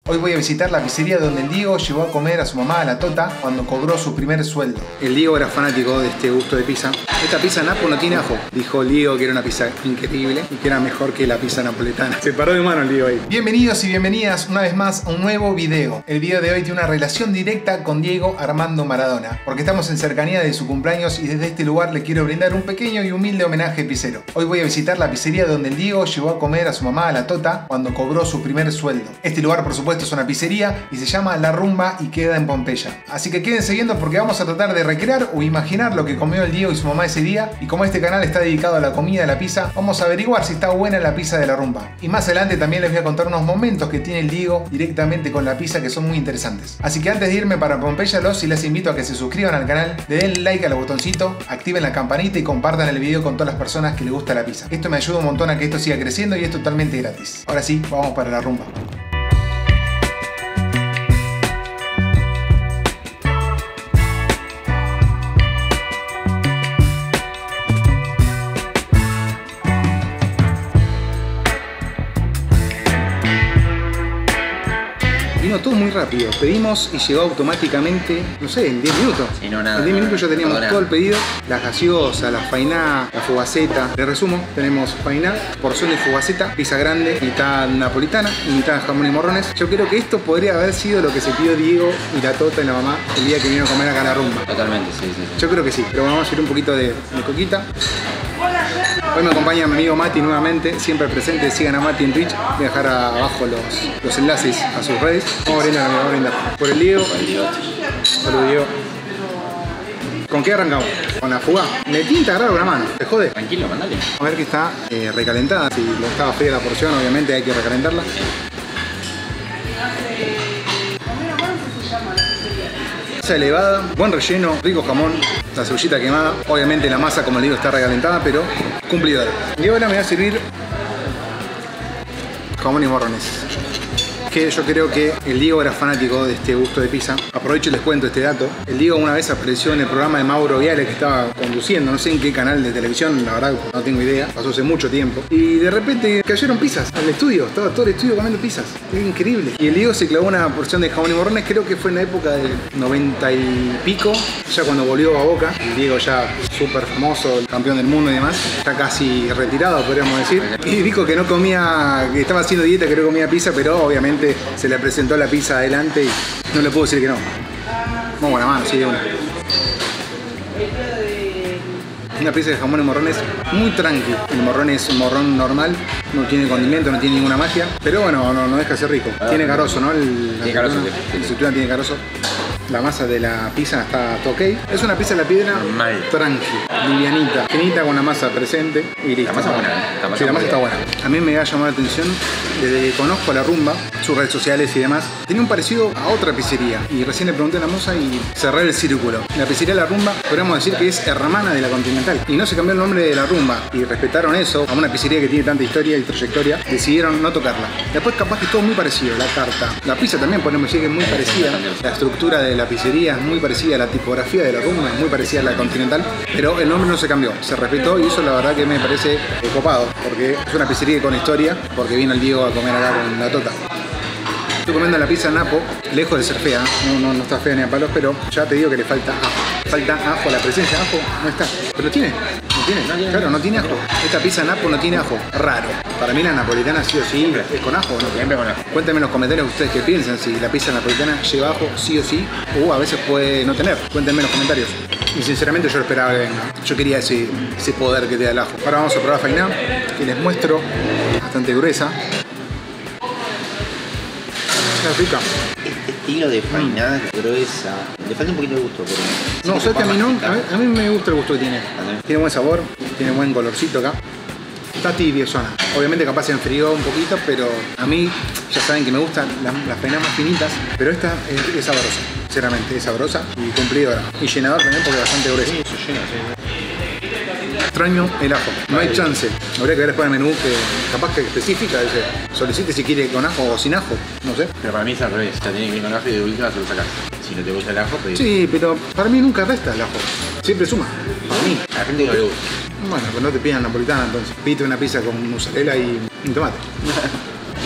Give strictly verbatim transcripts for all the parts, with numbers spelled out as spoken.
Hoy voy a visitar la pizzería donde el Diego llevó a comer a su mamá, a la Tota, cuando cobró su primer sueldo. El Diego era fanático de este gusto de pizza. Esta pizza napo no tiene ajo. Dijo el Diego que era una pizza increíble y que era mejor que la pizza napoletana. Se paró de mano el Diego ahí. Bienvenidos y bienvenidas una vez más a un nuevo video. El video de hoy tiene una relación directa con Diego Armando Maradona, porque estamos en cercanía de su cumpleaños y desde este lugar le quiero brindar un pequeño y humilde homenaje pizzero. Hoy voy a visitar la pizzería donde el Diego llevó a comer a su mamá, a la Tota, cuando cobró su primer sueldo. Este lugar, por supuesto, es una pizzería y se llama La Rumba y queda en Pompeya. Así que quédense viendo porque vamos a tratar de recrear o imaginar lo que comió el Diego y su mamá ese día, y como este canal está dedicado a la comida, a la pizza, vamos a averiguar si está buena la pizza de La Rumba. Y más adelante también les voy a contar unos momentos que tiene el Diego directamente con la pizza que son muy interesantes. Así que antes de irme para Pompeya, los y les invito a que se suscriban al canal, le den like al botoncito, activen la campanita y compartan el video con todas las personas que les gusta la pizza. Esto me ayuda un montón a que esto siga creciendo y es totalmente gratis. Ahora sí, vamos para La Rumba. Vino todo muy rápido, pedimos y llegó automáticamente, no sé, en diez minutos. Y no, nada, en diez minutos ya teníamos nada. todo el pedido, las gaseosas, la fainá, la fugaceta. Le resumo, tenemos fainá, porción de fugaceta, pizza grande, mitad napolitana y mitad jamón y morrones. Yo creo que esto podría haber sido lo que se pidió Diego y la Tota y la mamá el día que vinieron a comer acá a La Rumba. Totalmente, sí, sí. Yo creo que sí, pero vamos a ir un poquito de, de coquita. Hoy me acompaña mi amigo Mati nuevamente, siempre presente. Sigan a Mati en Twitch. Voy a dejar abajo los, los enlaces a sus redes. Vamos a brindar, amigo, vamos a brindar. Por el Diego. Salud, Diego. ¿Con qué arrancamos? ¿Con la fuga? Me tinta agarrar una mano, te jode. Tranquilo, mandale. A ver que está eh, recalentada. Si lo estaba fría la porción, obviamente hay que recalentarla. Elevada, buen relleno, rico jamón, la cebollita quemada. Obviamente la masa, como le digo, está recalentada, pero cumplidora. Y ahora me va a servir jamón y morrones. Que yo creo que el Diego era fanático de este gusto de pizza. Aprovecho y les cuento este dato. El Diego una vez apareció en el programa de Mauro Viale que estaba conduciendo, no sé en qué canal de televisión, la verdad no tengo idea, pasó hace mucho tiempo. Y de repente cayeron pizzas al estudio, estaba todo el estudio comiendo pizzas. Era increíble. Y el Diego se clavó una porción de jamón y morrones, creo que fue en la época del noventa y pico, ya cuando volvió a Boca. El Diego ya súper famoso, el campeón del mundo y demás, está casi retirado, podríamos decir. Y dijo que no comía, que estaba haciendo dieta, que no comía pizza, pero obviamente se le presentó la pizza adelante y no le puedo decir que no. Muy buena mano, sí, de una. Una pizza de jamón y morrones muy tranqui. El morrón es un morrón normal, no tiene condimento, no tiene ninguna magia, pero bueno, no, no deja de ser rico. Tiene carozo, ¿no? El, tiene carozo, la aceituna tiene carozo. La masa de la pizza está ok. Es una pizza de la piedra normal, tranqui, livianita, finita con la masa presente y listo. La masa buena. La masa, sí, la masa está buena. A mí me ha llamado la atención, desde que conozco a La Rumba, sus redes sociales y demás, tenía un parecido a otra pizzería. Y recién le pregunté a la moza y cerré el círculo. La pizzería La Rumba, podríamos decir que es hermana de la Continental. Y no se cambió el nombre de La Rumba. Y respetaron eso. A una pizzería que tiene tanta historia y trayectoria, decidieron no tocarla. Después capaz que todo muy parecido. La carta, la pizza también podemos decir que es muy parecida. La estructura de la pizzería es muy parecida a la tipografía de La Rumba, es muy parecida a la Continental. Pero el nombre no se cambió. Se respetó y eso la verdad que me parece eh, copado. Porque es una pizzería con historia. Porque vino el Diego a comer acá con la Tota. Estoy comiendo la pizza Napo, lejos de ser fea, no, no, no está fea ni a palos, pero ya te digo que le falta ajo. Falta ajo, la presencia de ajo no está. Pero tiene, no tiene, no tiene claro, no tiene ajo. Esta pizza Napo no tiene ajo, raro. Para mí la napolitana sí o sí es con ajo, ¿no? Siempre con ajo. Cuéntenme en los comentarios ustedes qué piensan, si la pizza napolitana lleva ajo sí o sí, o a veces puede no tener. Cuéntenme en los comentarios. Y sinceramente yo lo esperaba que venga. Yo quería ese, ese poder que te da el ajo. Ahora vamos a probar fainá, que les muestro, bastante gruesa. Rica. Este estilo de fainá mm. gruesa, le falta un poquito de gusto, pero no, sabes que a mí no, a mí, a mí me gusta el gusto que tiene. ¿Vale? Tiene buen sabor, tiene buen colorcito acá. Está tibiezona. Obviamente capaz se enfrió un poquito, pero a mí ya saben que me gustan las, las fainas más finitas, pero esta es, es sabrosa, sinceramente, es sabrosa y cumplidora. Y llenador también porque es bastante gruesa. Sí, eso llena, sí. Extraño el ajo, no hay chance. Habría que ver después el menú que capaz que especifica, dice, solicite si quiere con ajo o sin ajo, no sé. Pero para mí es al revés, ya tiene que ir con ajo y de última se lo sacas. Si no te gusta el ajo, pedís. Sí, pero para mí nunca resta el ajo, siempre suma, para mí. A la gente no le gusta. Bueno, pues no te pidan napolitana entonces. Pide una pizza con mozzarella y un tomate.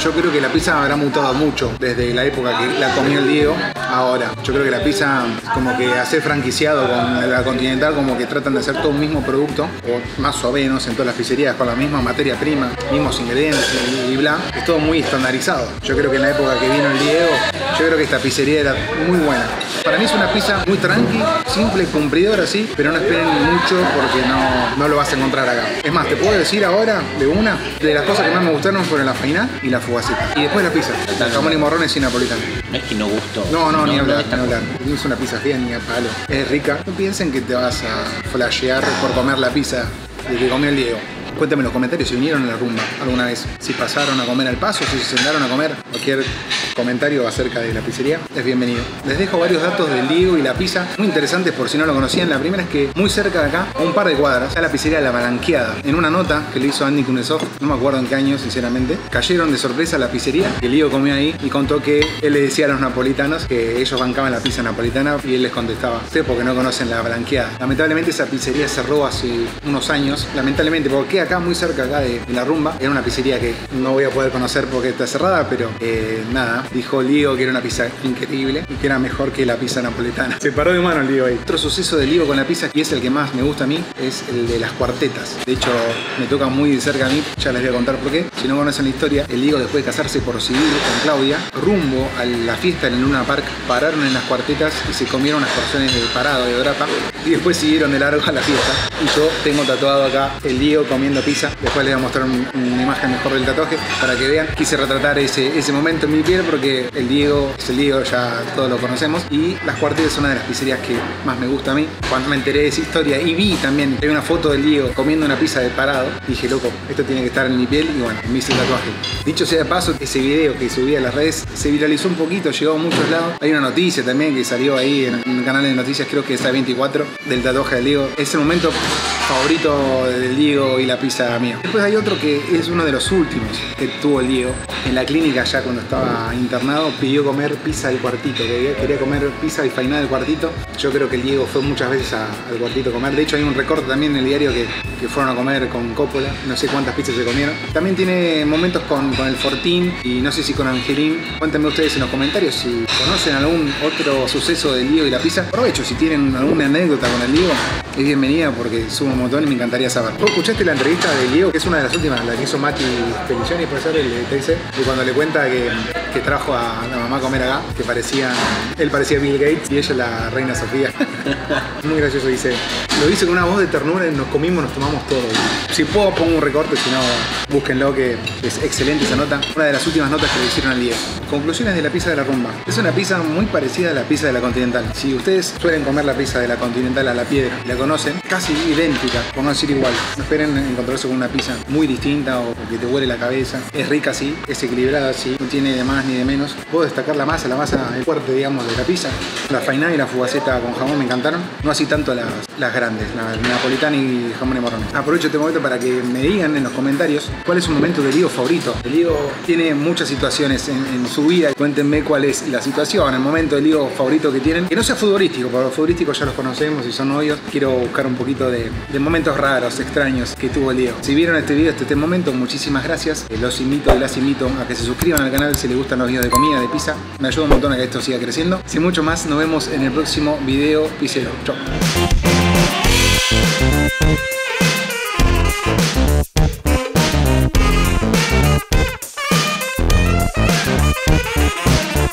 Yo creo que la pizza habrá mutado mucho desde la época que la comió el Diego ahora. Yo creo que la pizza, como que hacer franquiciado con la Continental, como que tratan de hacer todo un mismo producto, o más o menos en todas las pizzerías, con la misma materia prima, mismos ingredientes y, y bla. Es todo muy estandarizado. Yo creo que en la época que vino el Diego, yo creo que esta pizzería era muy buena. Para mí es una pizza muy tranqui, simple, cumplidora, sí, pero no esperen mucho porque no, no lo vas a encontrar acá. Es más, te puedo decir ahora, de una, de las cosas que más me gustaron fueron la fainá y la fugaceta. Y después la pizza, el jamón y morrones y napolitano. No es que no gustó. No, no, no, ni hablar, no ni hablar. Es una pizza fea ni a palo. Es rica. No piensen que te vas a flashear por comer la pizza de que comió el Diego. Cuéntame en los comentarios si vinieron a la rumba alguna vez, si pasaron a comer al paso, si se sentaron a comer. Cualquier comentario acerca de la pizzería es bienvenido. Les dejo varios datos del Diego y la pizza muy interesantes por si no lo conocían. La primera es que muy cerca de acá, a un par de cuadras, está la pizzería La Balanqueada. En una nota que le hizo Andy Kunesov, no me acuerdo en qué año sinceramente, cayeron de sorpresa a la pizzería. El Diego comió ahí y contó que él le decía a los napolitanos que ellos bancaban la pizza napolitana y él les contestaba: ustedes porque no conocen La Balanqueada. Lamentablemente esa pizzería cerró hace unos años, lamentablemente, porque acá muy cerca acá de, de la rumba era una pizzería que no voy a poder conocer porque está cerrada, pero eh, nada, dijo Lío que era una pizza increíble y que era mejor que la pizza napolitana. Se paró de mano el Lío ahí. Otro suceso de Lío con la pizza, y es el que más me gusta a mí, es el de las cuartetas. De hecho, me toca muy de cerca a mí, ya les voy a contar por qué. Si no conocen la historia, el Lío, después de casarse por civil con Claudia, rumbo a la fiesta en el Luna Park, pararon en las cuartetas y se comieron unas porciones de parado de grapa y después siguieron de largo a la fiesta. Y yo tengo tatuado acá el Lío comiendo pizza. Después les voy a mostrar un, una imagen mejor del tatuaje para que vean. Quise retratar ese, ese momento en mi piel porque el Diego es el Diego, ya todos lo conocemos. Y las cuartetas es una de las pizzerías que más me gusta a mí. Cuando me enteré de esa historia y vi también, hay una foto del Diego comiendo una pizza de parado, dije, loco, esto tiene que estar en mi piel, y bueno, me hice el tatuaje. Dicho sea de paso, ese video que subí a las redes se viralizó un poquito, llegó a muchos lados. Hay una noticia también que salió ahí en un canal de noticias, creo que es A veinticuatro, del tatuaje del Diego. Es el momento favorito del Diego y la pizza mío. Después hay otro que es uno de los últimos que tuvo el Diego. En la clínica, ya cuando estaba internado, pidió comer pizza del cuartito. Quería, quería comer pizza y fainá del cuartito. Yo creo que el Diego fue muchas veces a, al cuartito a comer. De hecho, hay un recorte también en el diario que, que fueron a comer con Coppola. No sé cuántas pizzas se comieron. También tiene momentos con, con el Fortín y no sé si con Angelín. Cuéntenme ustedes en los comentarios si conocen algún otro suceso del Diego y la pizza. Aprovecho, si tienen alguna anécdota con el Diego, es bienvenida porque subo un montón y me encantaría saber. ¿Vos escuchaste la entrevista del Diego, que es una de las últimas, la que hizo Mati Feliciani, puede ser, el T C? Y cuando le cuenta que, que trajo a la mamá a comer acá, que parecía, él parecía Bill Gates y ella la reina Sofía. Muy gracioso, dice. Lo dice con una voz de ternura y nos comimos, nos tomamos todo. Si puedo pongo un recorte, si no, búsquenlo, que es excelente esa nota. Una de las últimas notas que le hicieron al Diego. Conclusiones de la pizza de la rumba. Es una pizza muy parecida a la pizza de la Continental. Si ustedes suelen comer la pizza de la Continental a la piedra y la conocen, casi idéntica, por no decir igual. No esperen encontrarse con una pizza muy distinta o que te huele la cabeza. Es rica, sí, es equilibrada, sí, no tiene de más ni de menos. Puedo destacar la masa, la masa es fuerte, digamos, de la pizza. La fainá y la fugaceta con jamón me encantaron. No así tanto las, las grandes, la napolitana y jamón y morrones. Aprovecho este momento para que me digan en los comentarios cuál es su momento de Diego favorito. El Diego tiene muchas situaciones en, en su vida. Cuéntenme cuál es la situación, el momento del Diego favorito que tienen. Que no sea futbolístico, porque los futbolísticos ya los conocemos y son obvios. Quiero buscar un poquito de, de momentos raros, extraños que tuvo el Diego. Si vieron este video hasta este momento, muchísimas gracias. Los invito y las invito a que se suscriban al canal si les gustan los videos de comida, de pizza. Me ayuda un montón a que esto siga creciendo. Sin mucho más, nos vemos en el próximo video pizzero. Chau.